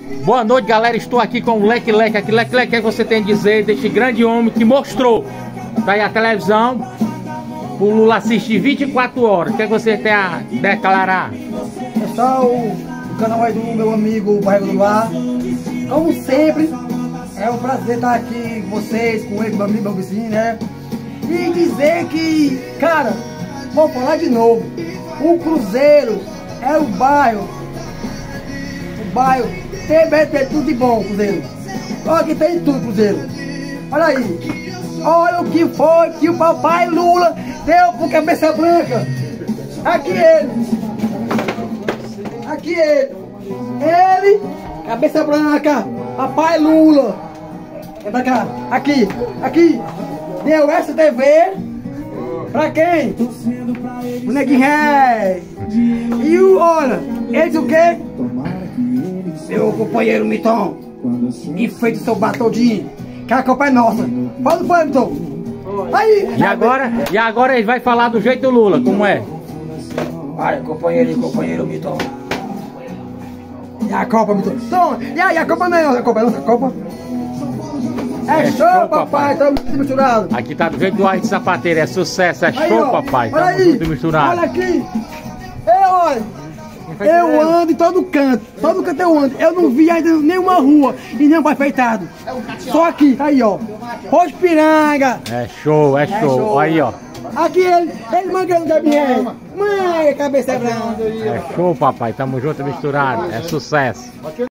Boa noite, galera. Estou aqui com o Leque Leque. Aqui, Leque Leque, o que você tem a dizer deste grande homem que mostrou? Tá aí a televisão, o Lula assiste 24 horas. O que você tem a declarar? Pessoal, o canal aí do meu amigo Barriga do Lar. Como sempre, é um prazer estar aqui com vocês, com ele, meu amigo, meu vizinho, né? E dizer que, cara, vou falar de novo. O Cruzeiro é o bairro. Tem tudo de bom, Cruzeiro. Olha que tem tudo, Cruzeiro. Olha aí. Olha o que foi que o papai Lula deu pro Cabeça Branca. Aqui ele. Aqui ele. Ele, Cabeça Branca, papai Lula. Vem pra cá. Aqui. Deu essa TV. Pra quem? O Neguinho Ré. E o, olha, eles o quê? Meu companheiro Miton, enfeita o seu batodinho, que a culpa é nossa. Fala, foi, Miton. Aí. E agora ele vai falar do jeito do Lula, como é? Olha, companheiro Miton. E a Copa, Miton. Então, e aí, a Copa não é nossa, a Copa é nossa, a Copa. É show, papai, estamos misturados. Aqui tá do jeito do Arte Sapateiro, é sucesso, é Aí, show, ó, papai. Olha Tamo aí, junto e misturado. olha aqui. Eu ando em todo canto eu ando. Eu não vi ainda nenhuma rua e nenhum prefeitado. Só aqui, aí ó. Rospiranga. É show, é show. Aí, ó. Aqui ele mangando Gabriel. Mãe, cabeça branca. É show, papai. Tamo junto e misturado. É sucesso.